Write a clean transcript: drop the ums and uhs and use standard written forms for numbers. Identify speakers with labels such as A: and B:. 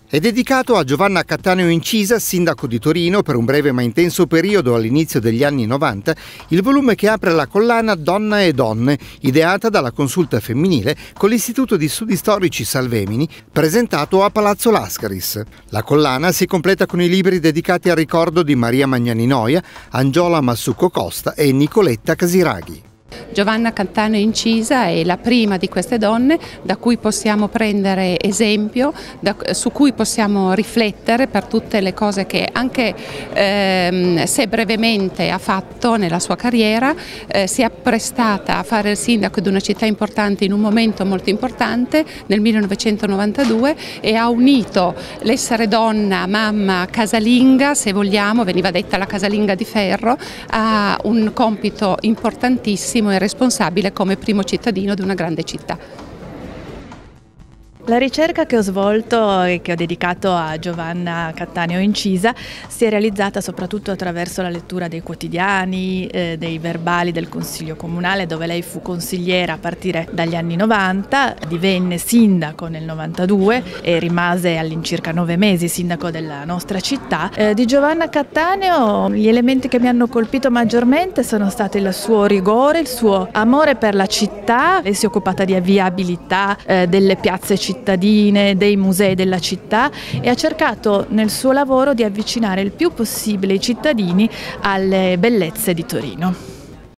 A: È dedicato a Giovanna Cattaneo Incisa, sindaco di Torino per un breve ma intenso periodo all'inizio degli anni 90, il volume che apre la collana Donna e Donne, ideata dalla Consulta Femminile con l'Istituto di Studi Storici Salvemini, presentato a Palazzo Lascaris. La collana si completa con i libri dedicati al ricordo di Maria Magnani Noia, Angiola Massucco Costa e Nicoletta Casiraghi.
B: Giovanna Cattaneo Incisa è la prima di queste donne da cui possiamo prendere esempio, su cui possiamo riflettere per tutte le cose che anche se brevemente ha fatto nella sua carriera, si è apprestata a fare il sindaco di una città importante in un momento molto importante nel 1992 e ha unito l'essere donna, mamma, casalinga, se vogliamo, veniva detta la casalinga di ferro, a un compito importantissimo e responsabile come primo cittadino di una grande città.
C: La ricerca che ho svolto e che ho dedicato a Giovanna Cattaneo Incisa si è realizzata soprattutto attraverso la lettura dei quotidiani, dei verbali del Consiglio Comunale, dove lei fu consigliera a partire dagli anni 90, divenne sindaco nel 92 e rimase all'incirca 9 mesi sindaco della nostra città. Di Giovanna Cattaneo gli elementi che mi hanno colpito maggiormente sono stati il suo rigore, il suo amore per la città. Lei si è occupata di viabilità, delle piazze cittadine, dei musei della città e ha cercato nel suo lavoro di avvicinare il più possibile i cittadini alle bellezze di Torino.